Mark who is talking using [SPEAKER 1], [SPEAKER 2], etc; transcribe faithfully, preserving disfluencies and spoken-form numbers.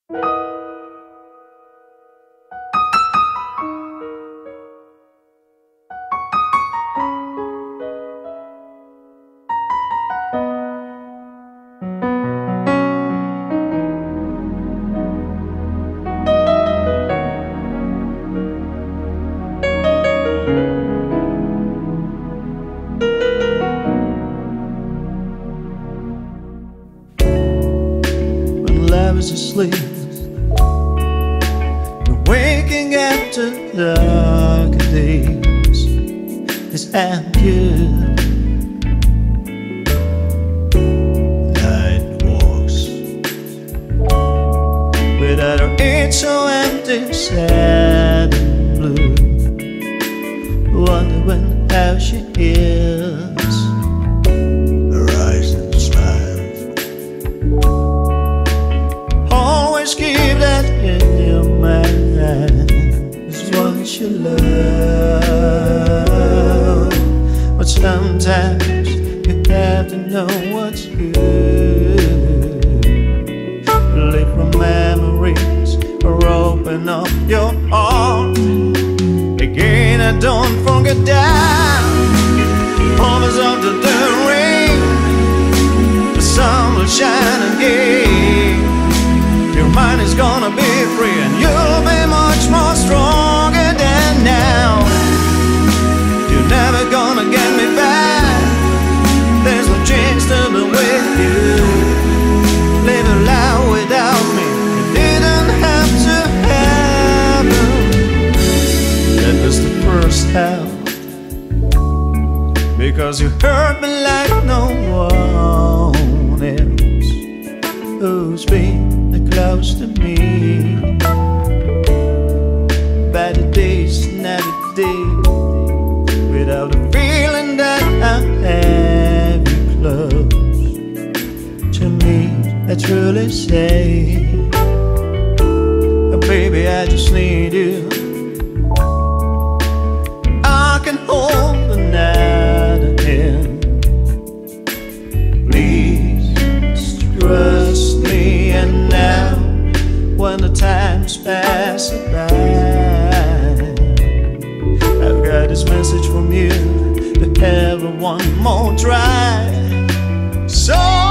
[SPEAKER 1] I was asleep, waking after dark days is at you. Night walks without her, it's so empty, sad and blue. Wondering how she is. Her eyes and smiles, keep that in your mind. It's what you love, but sometimes you have to know what's good. Live from memories or open up your heart again, and don't forget that always under the rain the sun will shine again. Your mind is gonna be free and you'll be much more stronger than now. You're never gonna get me back. There's no chance to be with you. Live a life without me, it didn't have to happen. That was the first time, because you hurt me like no one else who's been close to me. Better days, not a day without a feeling that I have you close to me. I truly say, oh, baby, I just need you. I can hold the night ahead. Please trust me, and now when the time's passing by, I've got this message from you to have one more try. So